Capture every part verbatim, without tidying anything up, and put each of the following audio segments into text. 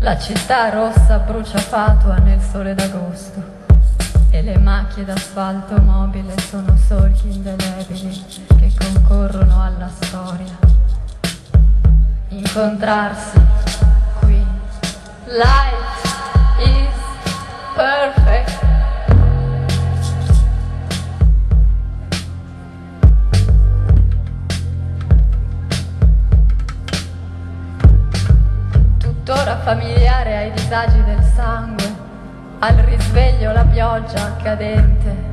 La città rossa brucia fatua nel sole d'agosto e le macchie d'asfalto mobile sono solchi indelebili che concorrono alla storia. Incontrarsi qui, life is perfect. Tuttora familiare ai disagi del sangue, al risveglio la pioggia cadente,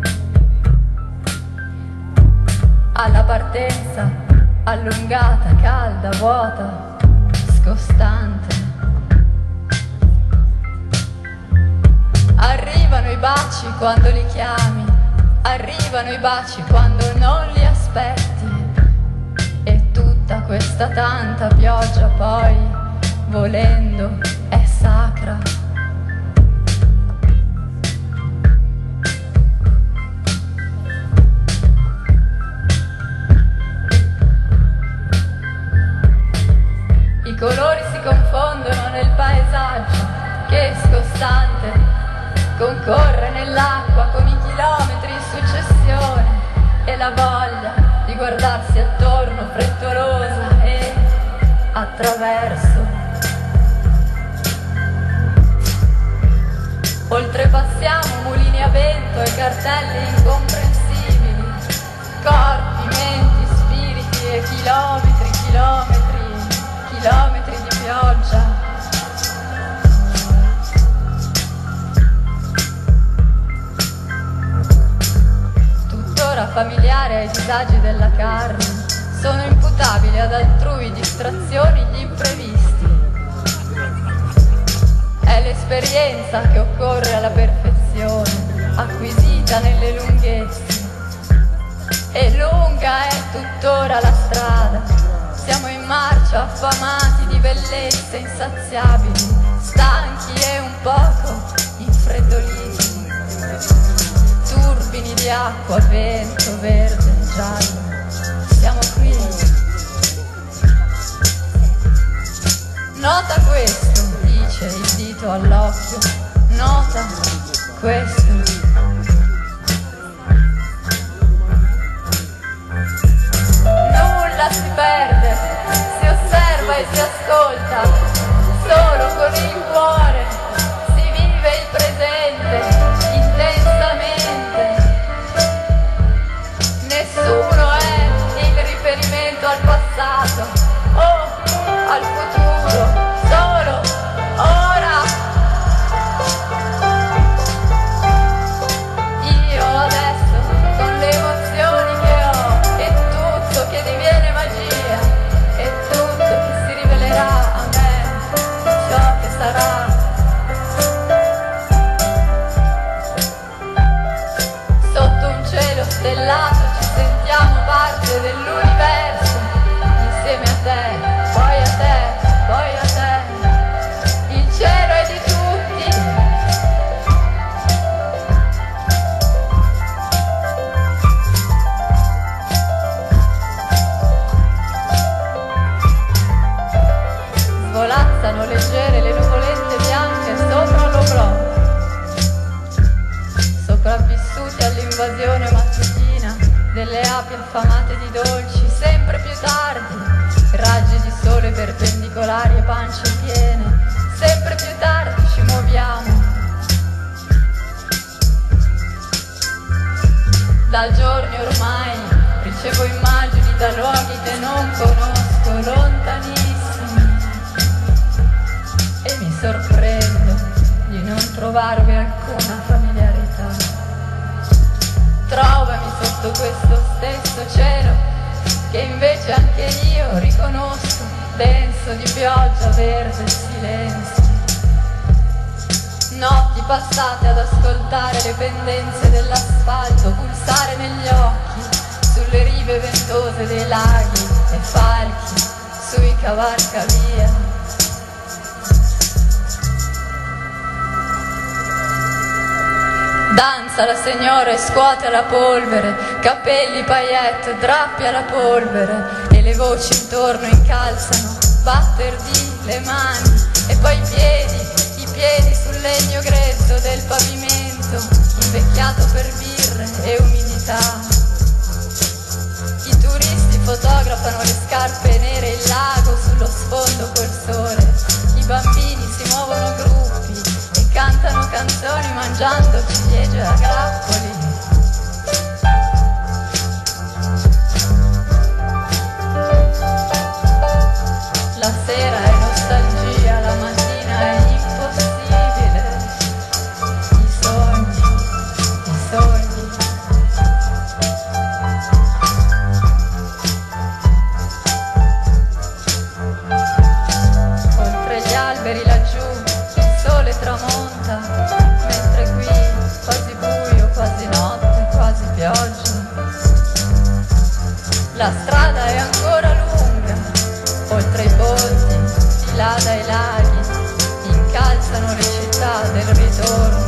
alla partenza allungata, calda, vuota, scostante. Arrivano i baci quando li chiami, arrivano i baci quando non li aspetti, e tutta questa tanta pioggia poi, volendo, è sacra. I colori si confondono nel paesaggio che, scostante, concorre nell'acqua con i chilometri in successione, e la voglia di guardarsi attorno frettolosa e attraverso. Oltrepassiamo mulini a vento e cartelli incomprensibili, corpi, menti, spiriti e chilometri, chilometri, chilometri di pioggia. Tuttora familiare ai disagi della carne, sono imputabili ad altrui distrazioni gli imprevisti. È l'esperienza che occorre alla perfezione, acquisita nelle lunghezze. E lunga è tuttora la strada, siamo in marcia affamati di bellezze insaziabili, stanchi e un poco infreddoliti, turbini di acqua, vento, verde, giallo. Siamo qui. Nota questo, dice il dito all'occhio, nota questo. Nulla si perde, si osserva e si ascolta, solo con il cuore si vive il presente intensamente. Nessuno è il riferimento al passato o al futuro, solo ora. Io adesso, con le emozioni che ho, e tutto che diviene magia, e tutto che si rivelerà a me, ciò che sarà. Sotto un cielo stellato ci sentiamo parte dell'universo, insieme a te. Poi a te, poi a te, il cielo è di tutti. Svolazzano leggere le nuvolette bianche sopra l'oblò, sopravvissuti all'invasione mattutina delle api affamate di dolci, sempre più tardi. Raggi di sole perpendicolari e pance piene, sempre più tardi ci muoviamo. Da giorni ormai ricevo immagini da luoghi che non conosco, lontanissimi, e mi sorprendo di non trovarvi alcuna familiarità. Trovami sotto questo stesso cielo che invece anche io riconosco, denso di pioggia, verde e silenzio. Notti passate ad ascoltare le pendenze dell'asfalto pulsare negli occhi, sulle rive ventose dei laghi e falchi sui cavalcavia. Danza la signora e scuote la polvere, capelli paillette, drappi alla polvere, e le voci intorno incalzano, batterdi le mani e poi i piedi, i piedi sul legno grezzo del pavimento, invecchiato per birre e umidità. I turisti fotografano le scarpe nere e il lago sullo sfondo col sole, i bambini si muovono a gruppi e cantano canzoni mangiando ciliegie a grappoli. La sera è nostalgia, la mattina è impossibile. I sogni, i sogni. Oltre gli alberi laggiù il sole tramonta, mentre qui quasi buio, quasi notte, quasi pioggia. La strada è ancora lunga, oltre i ponti, di là dai laghi, incalzano le città del ritorno.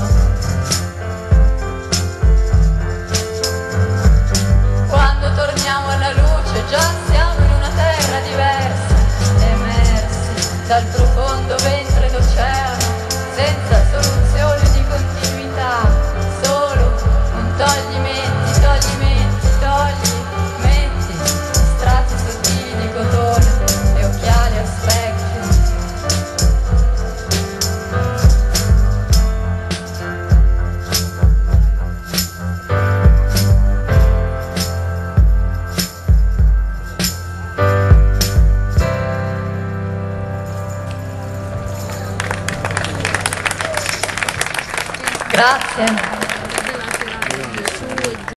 Quando torniamo alla luce già siamo in una terra diversa, emersi dal profondo ventre d'oceano, senza soluzione di continuità, solo un togli metti, togli metti, togli metti, strati sottili di cotone e occhiali a specchio. Grazie.